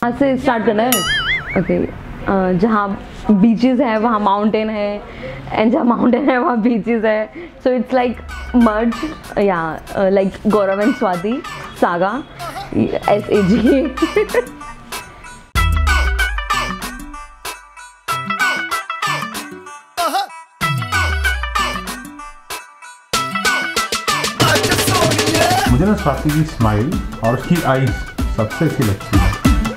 यहाँ से स्टार्ट करना है। ओके, जहाँ बीचेस है वहाँ माउंटेन है, एंड जहाँ माउंटेन है वहाँ बीचेस है। सो इट्स लाइक मर्ज, या like Gaurav and Swati saga, SAG। मुझे ना स्वाति की स्माइल और उसकी आईज सबसे अच्छी लगती है।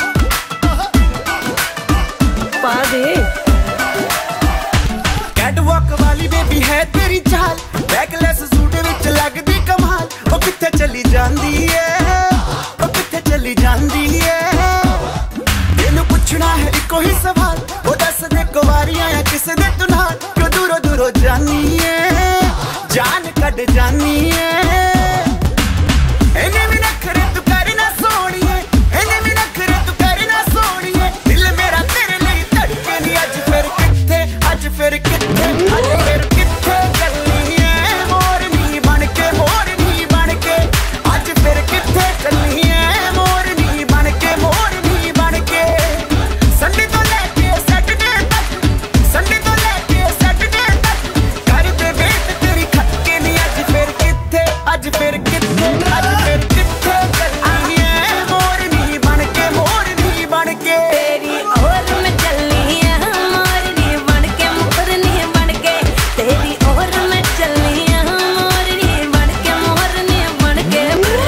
कैटवॉक वाली बेबी है तेरी चाल, बैकलेस सूट विच लगदी कमाल। ओ किथे चली जांदी है, ओ किथे चली जांदी है। तेनू पुछना है इको ही सवाल, ओ दस दे कुवारियां या किसे दे तू नाल, क्यों दूरों दूरों जानी है, जान कड जानी है। इन्हें भी नखरे तू करना सोनिए, इन्हें भी नखरे तू करना सोनिए। दिल मेरा तेरे लिए धड़के नहीं, अज फिर किथे, अज फिर किथे, अज फिर किथे चलनी है मोरनी बनके, मोरनी बनके। अज फिर किथे चलनी है मोरनी बनके, मोरनी बनके। संडे तो लेके सैटरडे तक, संडे तो लेके सैटरडे तक कर दे वेट तेरी खटके नहीं। अज फिर किथे, अज फिर किथे, अज फिर किथे चलनी है मोरनी बनके, मोरनी बनके। तेरी ओर में चलनी है मोरनी बनके, मोरनी बनके। तेरी ओर में चलनी है मोरनी बनके, मोरनी बनके।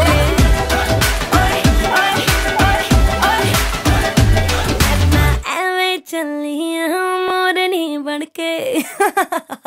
ओए ओए ओए ओए, मैं एवे चलनी है मोरनी बनके।